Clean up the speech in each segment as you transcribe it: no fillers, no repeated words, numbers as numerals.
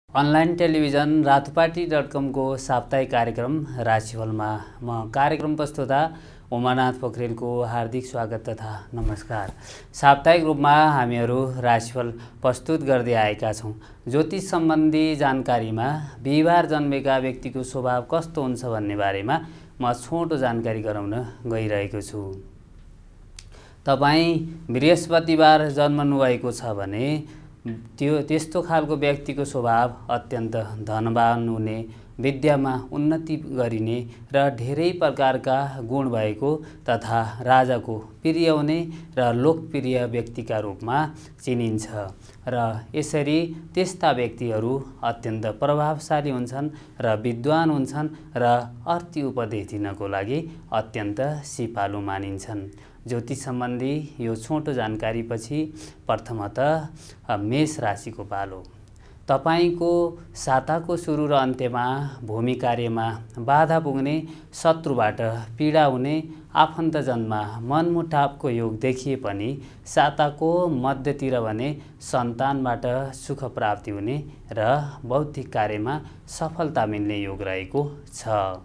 Online television रातोपाटी.com को साप्ताहिक कार्यक्रम राशिफलमा म कार्यक्रम प्रस्तुता उमानाथ पोखरेलको हार्दिक स्वागत तथा नमस्कार। साप्ताहिक रूपमा हामीहरू राशिफल प्रस्तुत गर्दै आएका छौं। ज्योतिष सम्बन्धी जानकारीमा बिहीबार जन्मेका व्यक्तिको स्वभाव कस्तो हुन्छ भन्ने बारेमा म छोटो जानकारी गराउन गइरहेको छु। तपाई बृहस्पतिबार जन्मनु भएको छ भने त्यस्तो खालको व्यक्तिको स्वभाव अत्यन्त धनवान हुने, विद्यामा उन्नति गरिने र धेरै प्रकारका गुण भएको तथा राजाको प्रिय हुने र लोकप्रिय व्यक्तिका रूपमा चिनिन्छ र यसरी त्यस्ता व्यक्तिहरू अत्यन्त प्रभावशाली हुन्छन् र विद्वान हुन्छन् र अर्थी उपदेश दिनको लागि अत्यन्त सिपालु मानिन्छन्। ज्योतिष सम्बन्धी यो छोटो जानकारीपछि प्रथमतः मेष राशिको पालो। तपाईको साताको सुरु र अन्त्यमा भूमि कार्यमा बाधा पुग्ने, शत्रुबाट पीडा हुने, आफन्तजनमा मनमुटावको योग देखिए पनि साताको मध्यतिर भने सन्तानबाट सुख प्राप्ति हुने र बौद्धिक कार्यमा सफलता मिल्ने योग रहेको छ।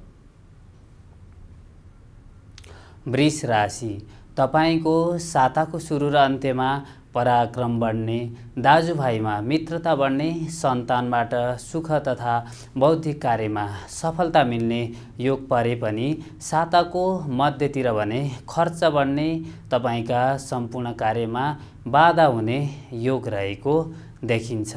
वृष राशि। तपाईको साताको सुरु र अन्त्यमा पराक्रम बढ्ने, दाजुभाइमा मित्रता बढ्ने, सन्तानबाट सुख तथा बौद्धिक कार्यमा सफलता मिल्ने योग परे पनि साताको मध्यतिर भने खर्च बढ्ने, तपाईका सम्पूर्ण कार्यमा बाधा हुने योग रहेको देखिन्छ।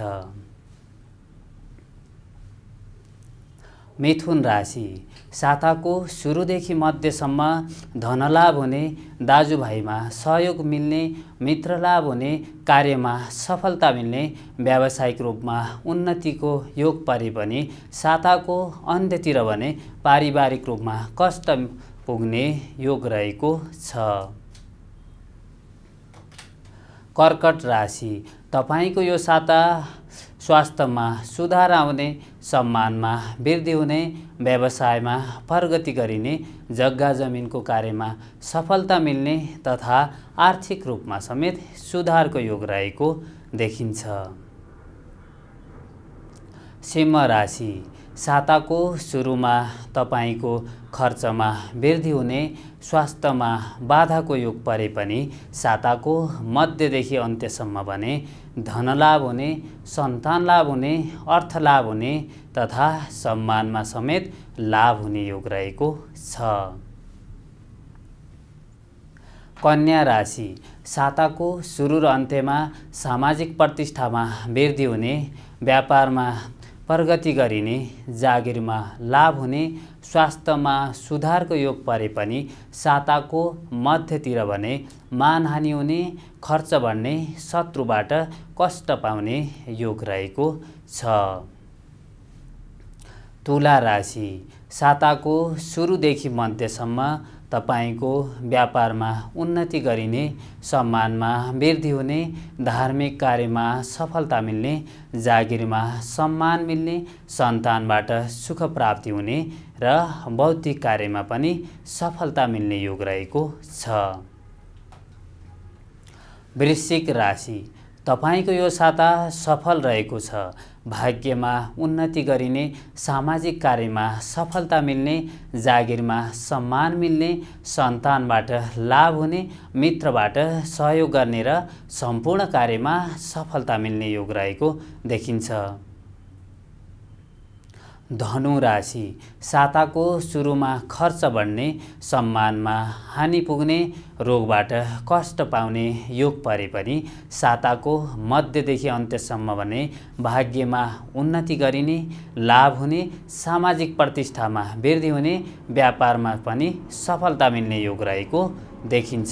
मिथुन राशि। साताको सुरुदेखि मध्यसम्म धनलाभ हुने, दाजुभाइमा सहयोग मिल्ने, मित्रलाभ हुने, कार्यमा सफलता मिल्ने, व्यावसायिक रूपमा उन्नतिको योग परे पनि साताको अन्त्यतिर भने पारिवारिक रूपमा कष्ट पुग्ने योग रहेको छ। कर्कट राशि। तपाईको यो साता स्वास्थ्यमा सुधार आउने, सम्मानमा वृद्धि हुने, व्यवसायमा प्रगति गरिने, जग्गा जमिनको कार्यमा सफलता मिल्ने तथा आर्थिक रूपमा समेत सुधारको योग रहेको देखिन्छ। सिंह राशि। साताको सुरुमा तपाईको खर्चमा वृद्धि हुने, स्वास्थ्यमा बाधाको योग परे पनि साताको मध्यदेखि अन्त्यसम्म भने धनलाभ हुने, सन्तान लाभ हुने, अर्थलाभ हुने तथा सम्मानमा समेत लाभ हुने योग रहेको छ। कन्या राशि। साताको सुरु र अन्त्यमा सामाजिक प्रतिष्ठामा वृद्धि हुने, व्यापारमा प्रगति गरिने, जागिरमा लाभ हुने, स्वास्थ्यमा सुधारको योग परे पनि साताको मध्यतिर भने मानहानि हुने, खर्च बढ्ने, शत्रुबाट कष्ट पाउने योग रहेको छ। तुला राशि। साताको सुरुदेखि मध्यसम्म तपाईको व्यापारमा उन्नति गरिने, सम्मानमा वृद्धि हुने, धार्मिक कार्यमा सफलता मिल्ने, जागिरमा सम्मान मिल्ने, सन्तानबाट सुख प्राप्ति हुने र बौद्धिक कार्यमा पनि सफलता मिल्ने योग रहेको छ। वृश्चिक राशि। तपाईको यो साता सफल रहेको छ। भाग्यमा उन्नति गरिने, सामाजिक कार्यमा सफलता मिल्ने, जागिरमा सम्मान मिल्ने, सन्तानबाट लाभ हुने, मित्रबाट सहयोग गर्ने र सम्पूर्ण कार्यमा सफलता मिल्ने योग रहेको देखिन्छ। धनु राशि। साताको सुरुमा खर्च बढ्ने, सम्मानमा हानि पुग्ने, रोगबाट कष्ट पाउने योग परे पनि साताको मध्यदेखि अन्त्यसम्म भने भाग्यमा उन्नति गरिने, लाभ हुने, सामाजिक प्रतिष्ठामा वृद्धि हुने, व्यापारमा पनि सफलता मिल्ने योग रहेको देखिन्छ।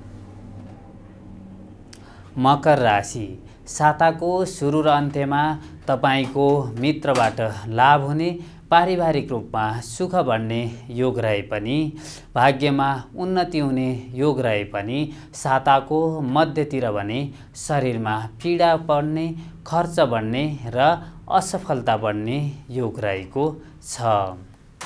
मकर राशि। साताको सुरु र अन्त्यमा तपाईको मित्रबाट लाभ हुने, पारिवारिक रूपमा सुख बढ्ने योग रहे पनि भाग्यमा उन्नति हुने योग रहे पनि साताको मध्यतिर भने शरीरमा पीडा पर्ने, खर्च बढ्ने र असफलता बढ्ने योग रहेको छ।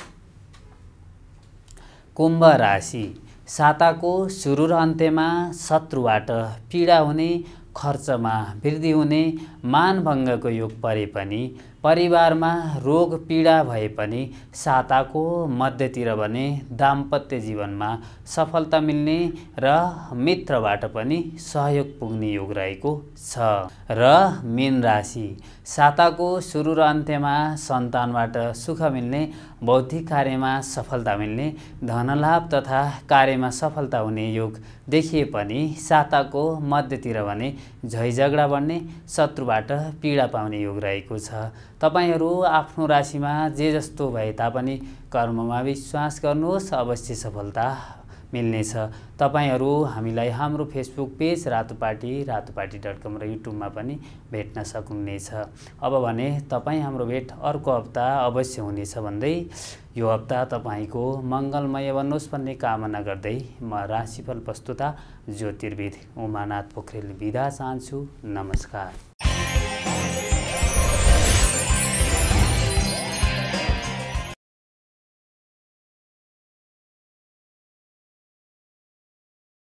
कुम्भ राशि। साताको सुरु र अन्त्यमा शत्रुबाट पीडा हुने, खर्चमा वृद्धि हुने, मानभङ्गको योग परे पनि परिवारमा रोग पीडा भए पनि साताको मध्यतिर भने दाम्पत्य जीवनमा सफलता मिल्ने र मित्रबाट पनि सहयोग पुग्ने योग रहेको छ। र मीन राशि साताको सुरु र अन्त्यमा सन्तानबाट सुख मिल्ने, बौद्धिक कार्यमा सफलता मिल्ने, धनलाभ तथा कार्यमा सफलता हुने योग देखिए पनि साताको मध्यतिर भने झैझगडा बढ्ने, शत्रुबाट पीडा पाउने योग रहेको छ। तपाईहरू आफ्नो राशिमा जे जस्तो भए तापनि कर्ममा विश्वास गर्नुहोस्, अवश्य सफलता मिल्नेछ। तपाईहरू हामीलाई हाम्रो फेसबुक पेज रातोपाटी.com र युट्युबमा पनि भेट्न सक्नुहुनेछ। अब भने तपाईँ हाम्रो भेट अर्को हप्ता अवश्य हुनेछ भन्दै यो हप्ता तपाईँको मङ्गलमय बनोस् भन्ने कामना गर्दै म राशिफल प्रस्तुता ज्योतिर्विद उमानाथ पोखरेल बिदा चाहन्छु। नमस्कार।